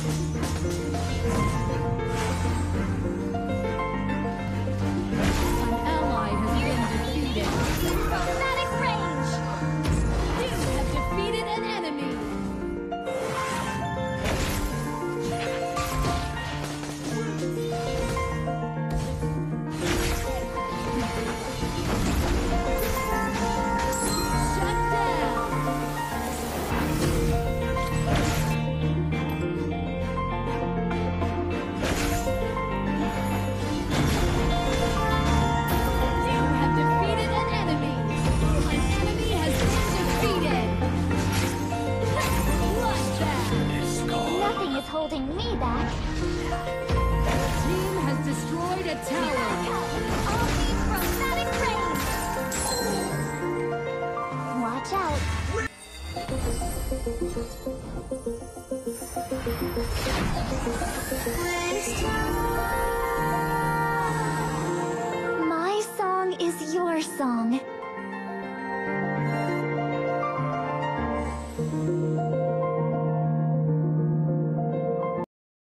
ally has been defeated. Chromatic range! You have defeated an enemy. Shut down. You have defeated an enemy. An enemy has been defeated. Bloodbath. Nothing is holding me back. Team has destroyed a tower. Only chromatic range! Watch out! My song is your song.